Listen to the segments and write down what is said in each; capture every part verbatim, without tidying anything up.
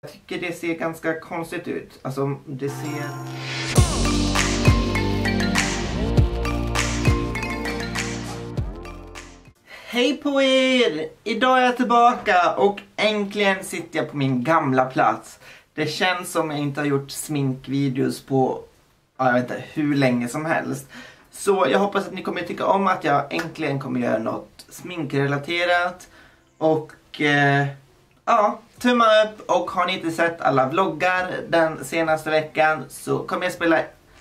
Jag tycker det ser ganska konstigt ut. Alltså det ser... Hej på er! Idag är jag tillbaka och äntligen sitter jag på min gamla plats. Det känns som jag inte har gjort sminkvideos på, jag vet inte, hur länge som helst. Så jag hoppas att ni kommer tycka om att jag äntligen kommer göra något sminkrelaterat. Och eh, ja, tumma upp. Och har ni inte sett alla vloggar den senaste veckan så kommer jag spela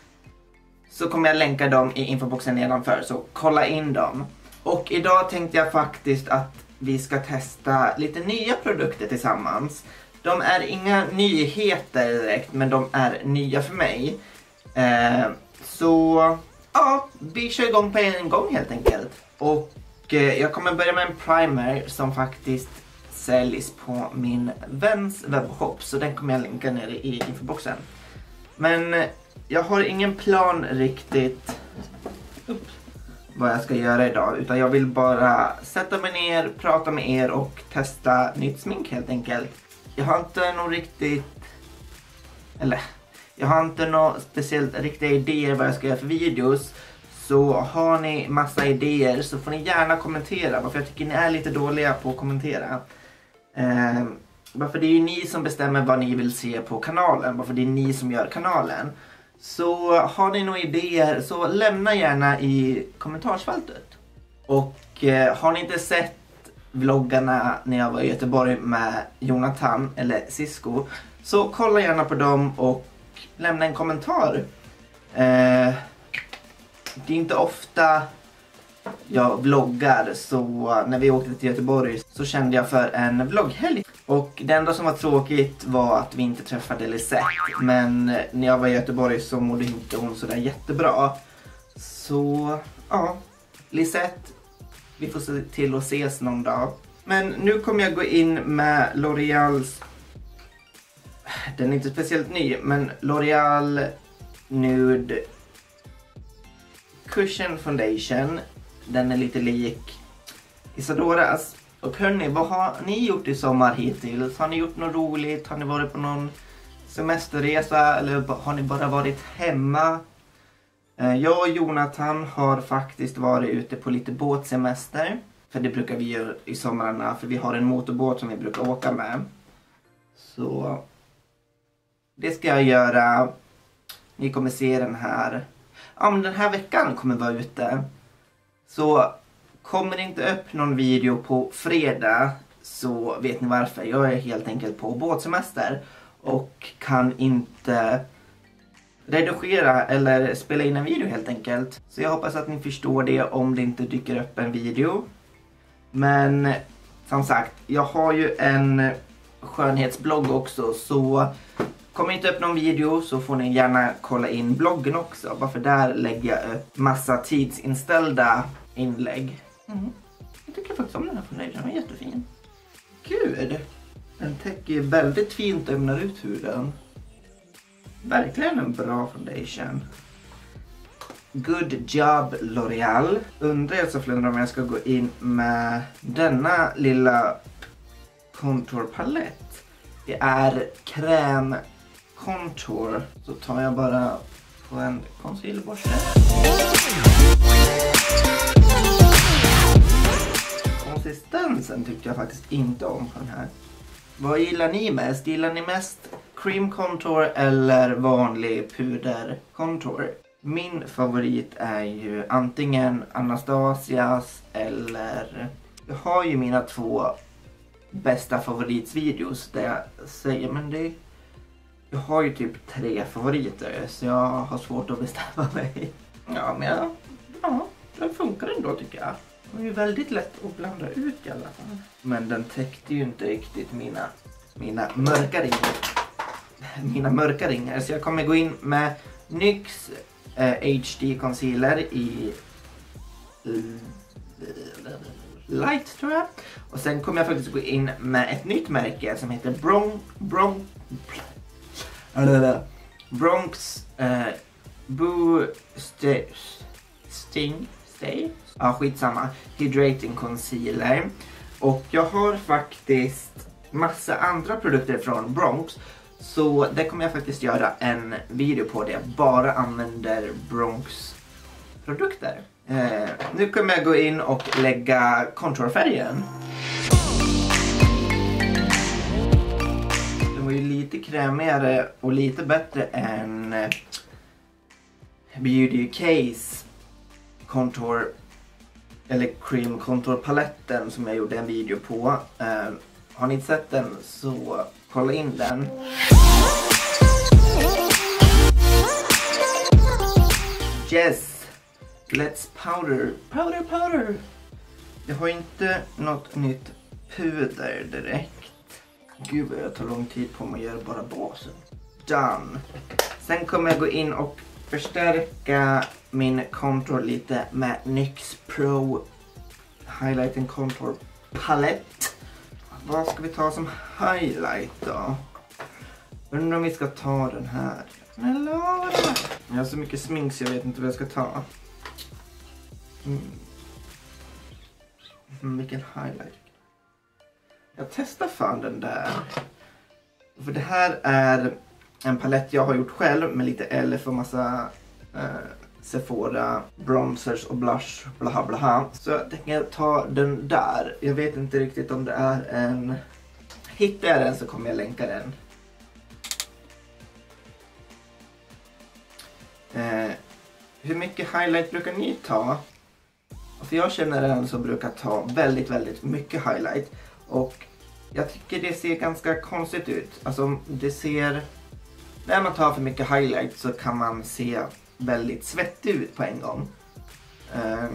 Så kommer jag länka dem i infoboxen nedanför, så kolla in dem. Och idag tänkte jag faktiskt att vi ska testa lite nya produkter tillsammans. De är inga nyheter direkt, men de är nya för mig. Eh, så ja, vi kör igång på en gång helt enkelt. Och eh, jag kommer börja med en primer som faktiskt säljs på min väns webbshop. Så den kommer jag länka ner i infoboxen. Men eh, jag har ingen plan riktigt upp vad jag ska göra idag, utan jag vill bara sätta mig ner, prata med er och testa nytt smink helt enkelt. Jag har inte någon riktigt eller jag har inte några speciellt riktiga idéer vad jag ska göra för videos. Så har ni massa idéer så får ni gärna kommentera, för jag tycker ni är lite dåliga på att kommentera. Eh, varför det är ju ni som bestämmer vad ni vill se på kanalen, varför det är ni som gör kanalen. Så har ni några idéer så lämna gärna i kommentarsfältet. Och eh, har ni inte sett vloggarna när jag var i Göteborg med Jonathan eller Cisco, så kolla gärna på dem och lämna en kommentar. Eh, det är inte ofta jag vloggar, så när vi åkte till Göteborg så kände jag för en vlogghelg. Och det enda som var tråkigt var att vi inte träffade Lisette. Men när jag var i Göteborg så mådde inte hon sådär jättebra. Så ja, Lisette, vi får se till att ses någon dag. Men nu kommer jag gå in med L'Oreals, den är inte speciellt ny, men L'Oreal Nude Cushion Foundation. Den är lite lik Isadoras. Och hörni, vad har ni gjort i sommar hittills? Har ni gjort något roligt? Har ni varit på någon semesterresa? Eller har ni bara varit hemma? Jag och Jonathan har faktiskt varit ute på lite båtsemester. För det brukar vi göra i sommarna. För vi har en motorbåt som vi brukar åka med. Så det ska jag göra. Ni kommer se den här. Ja, men den här veckan kommer vara ute. Så kommer det inte upp någon video på fredag så vet ni varför. Jag är helt enkelt på båtsemester och kan inte redigera eller spela in en video helt enkelt. Så jag hoppas att ni förstår det om det inte dyker upp en video. Men som sagt, jag har ju en skönhetsblogg också, så kommer inte upp någon video så får ni gärna kolla in bloggen också. Varför där lägger jag upp massa tidsinställda inlägg. Mm. Jag tycker faktiskt om den här foundationen, den är jättefin. Gud, den täcker väldigt fint och ömnar ut huden. Verkligen en bra foundation. Good job L'Oreal. Undrar jag så flundrar om jag ska gå in med denna lilla contourpalett. Det är kräm contour. Så tar jag bara på en concealerborste. Konsistensen tyckte jag faktiskt inte om på den här. Vad gillar ni mest? Gillar ni mest cream contour eller vanlig puder contour? Min favorit är ju antingen Anastasias eller... Jag har ju mina två bästa favoritsvideos där jag säger, men det... Jag har ju typ tre favoriter så jag har svårt att bestämma mig. Ja, men jag... Ja, den funkar ändå tycker jag. Det är ju väldigt lätt att blanda ut i alla fall. Men den täckte ju inte riktigt mina, mina mörka ringar. Mina mörka ringar. Så jag kommer gå in med N Y X eh, H D Concealer i Light tror jag. Och sen kommer jag faktiskt gå in med ett nytt märke som heter Bron Bron Bronx eh, Boo St Sting Stay. Ja, skitsamma. Hydrating Concealer. Och jag har faktiskt massa andra produkter från Bronx. Så det kommer jag faktiskt göra en video på där jag bara använder Bronx produkter. Eh, nu kommer jag gå in och lägga contourfärgen. Den var ju lite krämigare och lite bättre än Beauty U K's contour eller cream contour paletten som jag gjorde en video på. Eh, har ni inte sett den så kolla in den. Yes, let's powder, powder, powder. Jag har inte något nytt puder direkt. Gud vad jag tar lång tid på mig att göra bara basen. Done. Sen kommer jag gå in och förstärka min contour lite med NYX Pro Highlight and Contour palett. Vad ska vi ta som highlight då? Undrar om vi ska ta den här. Jag har så mycket smink så jag vet inte vad jag ska ta. Mm. Mm, vilken highlight. Jag testar fan den där. För det här är en palett jag har gjort själv med lite L F och massa eh, Sephora, bronzers och blush, blaha blaha. Så jag tänker ta den där. Jag vet inte riktigt om det är en... Hittar jag den så kommer jag länka den. Eh, hur mycket highlight brukar ni ta? För jag känner en som brukar ta väldigt, väldigt mycket highlight. Och jag tycker det ser ganska konstigt ut. Alltså det ser... När man tar för mycket highlight så kan man se väldigt svettig ut på en gång. Uh,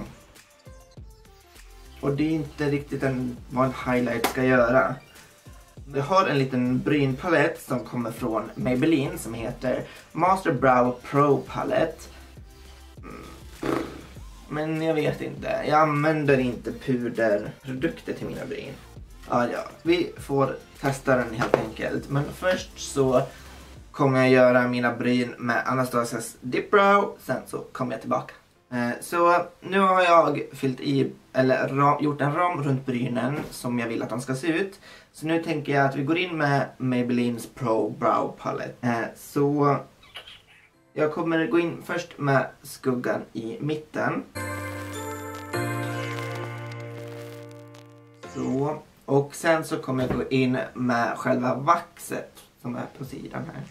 och det är inte riktigt en, vad en highlight ska göra. Vi har en liten brynpalett som kommer från Maybelline som heter Master Brow Pro Palette. Mm. Men jag vet inte. Jag använder inte puderprodukter till mina bryn. Ah, ja, vi får testa den helt enkelt. Men först så kommer jag göra mina bryn med Anastasias Dip Brow. Sen så kommer jag tillbaka. Eh, så nu har jag fyllt i, eller ram, gjort en ram runt brynen som jag vill att de ska se ut. Så nu tänker jag att vi går in med Maybelline's Pro Brow Palette. Eh, så jag kommer gå in först med skuggan i mitten. Så. Och sen så kommer jag gå in med själva vaxet som är på sidan här.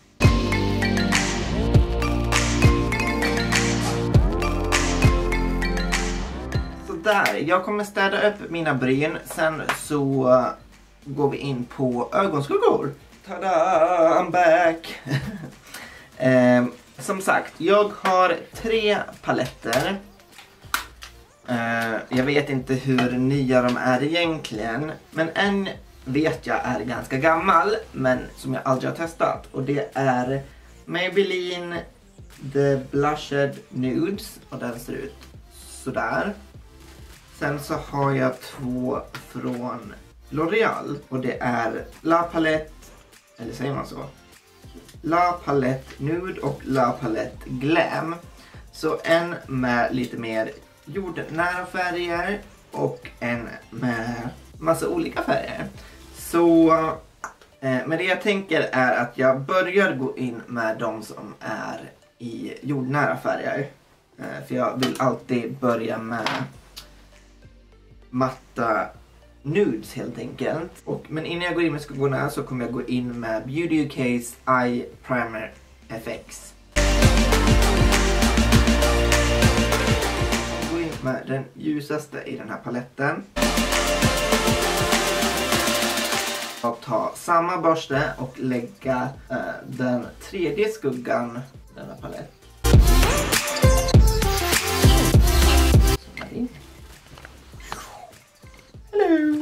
Så där, jag kommer städa upp mina bryn. Sen så uh, går vi in på ögonskuggor. Tada, I'm back! eh, som sagt, jag har tre paletter. Uh, jag vet inte hur nya de är egentligen. Men en vet jag är ganska gammal. Men som jag aldrig har testat. Och det är Maybelline The Blushed Nudes. Och den ser ut sådär. Sen så har jag två från L'Oreal. Och det är La Palette. Eller säger man så? La Palette Nude och La Palette Glam. Så en med lite mer jordnära färger och en med massa olika färger. Så eh, men det jag tänker är att jag börjar gå in med de som är i jordnära färger. Eh, för jag vill alltid börja med matta nudes helt enkelt. Och, men innan jag går in med skuggorna så kommer jag gå in med Beauty U K's Eye Primer F X. Med den ljusaste i den här paletten. Och ta samma borste och lägga äh, den tredje skuggan i denna palett. Hello!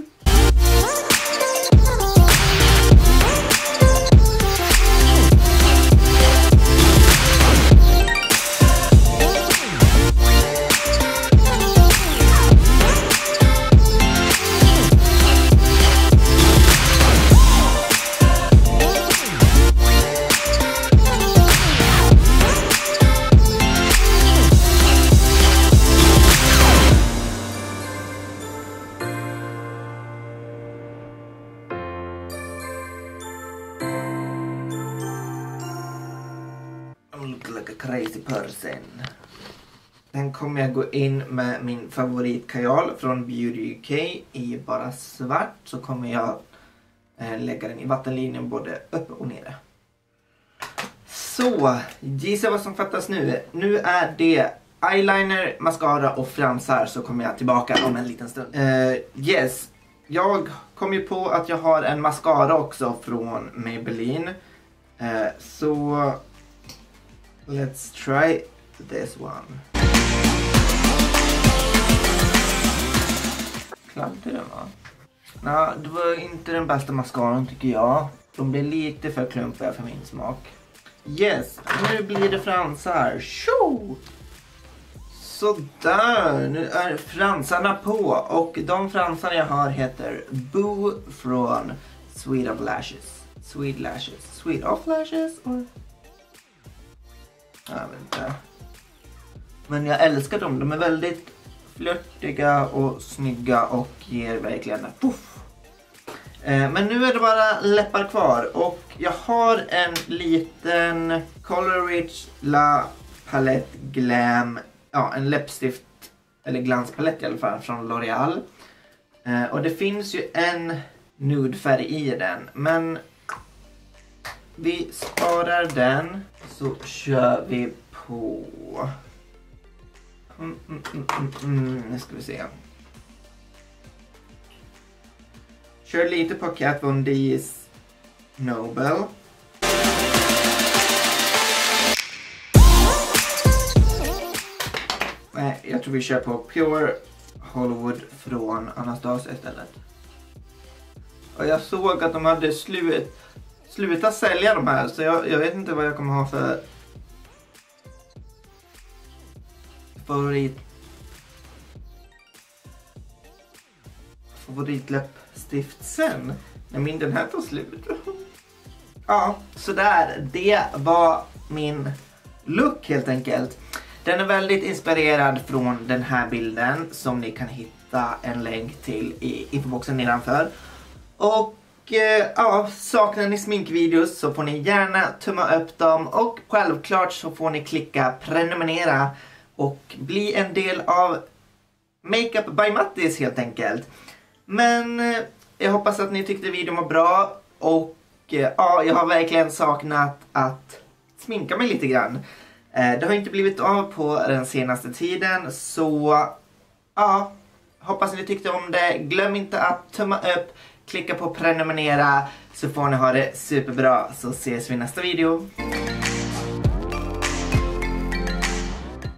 like a crazy person. Sen kommer jag gå in med min favoritkajal från Beauty U K i bara svart. Så kommer jag eh, lägga den i vattenlinjen både uppe och nere. Så, gissa vad som fattas nu. Nu är det eyeliner, mascara och fransar, så kommer jag tillbaka om en liten stund. Uh, yes, jag kom ju på att jag har en mascara också från Maybelline. Uh, så, let's try this one. Klampig den, va? Nej, det var inte den bästa mascaran tycker jag. De blir lite för klumpiga för min smak. Yes, nu blir det fransar. Tjo! Sådär, nu är fransarna på. Och de fransarna jag har heter Boo från Sweet of Lashes. Sweet Lashes. Sweet of Lashes? Or... Jag vet inte. Men jag älskar dem. De är väldigt flörtiga och snygga och ger verkligen en puff. Men nu är det bara läppar kvar och jag har en liten Color Rich La Palette Glam, ja en läppstift eller glanspalett i alla fall från L'Oreal. Och det finns ju en nudefärg i den, men vi sparar den så kör vi på. Mm, mm, mm, mm, mm. Nu ska vi se. Kör lite på Kat Von D's Nobel. Nej, jag tror vi kör på Pure Hollywood från Anastasia istället. Och jag såg att de hade slut, slutat sälja de här, så jag, jag vet inte vad jag kommer ha för favorit favoritläppstift sen. Jag minns den här tog slut. Ja, så där. Det var min look helt enkelt. Den är väldigt inspirerad från den här bilden som ni kan hitta en länk till i infoboxen nedanför. Och eh, ja, saknar ni sminkvideos så får ni gärna tumma upp dem och självklart så får ni klicka prenumerera och bli en del av Makeup by Mattis helt enkelt. Men eh, jag hoppas att ni tyckte videon var bra och eh, ja, jag har verkligen saknat att sminka mig lite grann. Eh, det har inte blivit av på den senaste tiden, så ja, hoppas ni tyckte om det. Glöm inte att tumma upp, klicka på prenumerera så får ni ha det superbra, så ses vi i nästa video.